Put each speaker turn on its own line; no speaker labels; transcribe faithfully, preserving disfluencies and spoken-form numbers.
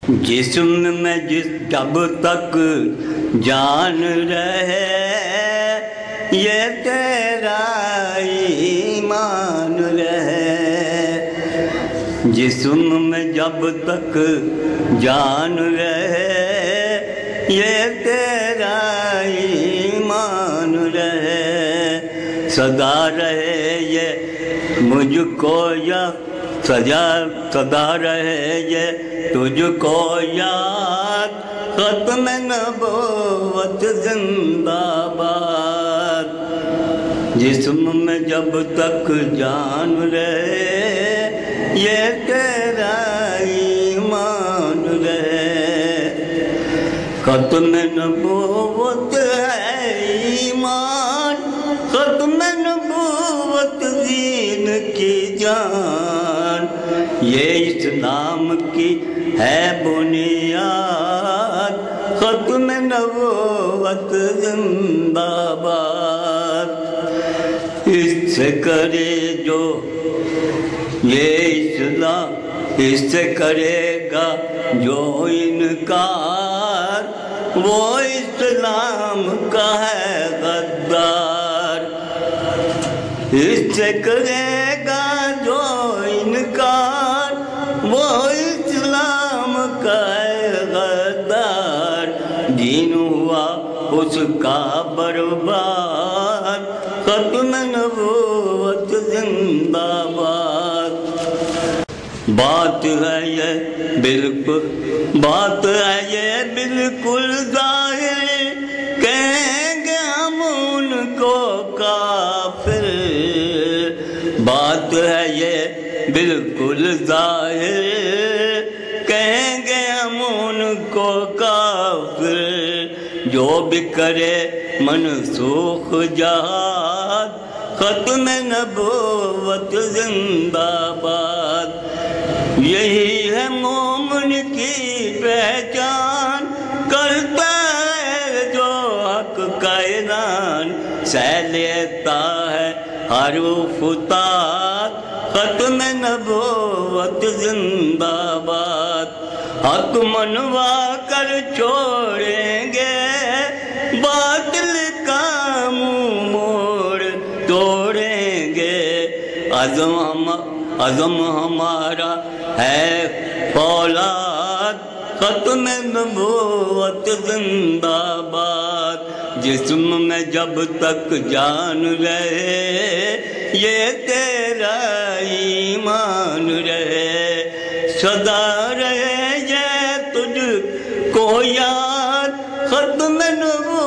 جسم میں جس جب تک جان رہے یہ تیرا ایمان رہے، جسم میں جب تک جان رہے یہ تیرا ایمان رہے، صدا رہے یہ مجھ کو یا سجا صدا رہے یہ تجھ کو یاد، ختم نبوت زندہ باد، جسم میں جب تک جان رہے یہ تیرا ایمان رہے، ختم نبوت ہے ایمان، ختم نبوت دین کی جان، یہ اسلام کی ہے بنیاد، ختم نبوت زندہ باد، اس سے کرے جو یہ اسلام، اس سے کرے گا جو انکار، وہ اسلام کا ہے غدار، اس سے کرے گا جو انکار، وہ اسلام کا ہے غدار، دین ہوا اس کا برباد، ختم نبوت زندہ باد، بات ہے یہ بالکل بات ہے یہ بالکل ظاہر، کہیں گے ہم ان کو کافر، بات ہے یہ بالکل ظاہر، کہیں گے ہم ان کو کافر، جو بھی کرے منسوخ جہاد، ختم نبوت زندہ باد، یہی ہے مومن کی پہچان، کرتا ہے جو حق کا اعلان، سہ لیتا ہے ہر فتات، ختم نبوت زندہ باد، حق منوا کر چھوڑیں گے، باطل کا منہ موڑ توڑیں گے، عزم ہم عزم ہمارا ہے فولاد، ختم نبوت زندہ باد، جسم میں جب تک جان رہے یہ تیرا ایمان رہے، صدا رہے یہ تجھ کو یاد، ختم نبوت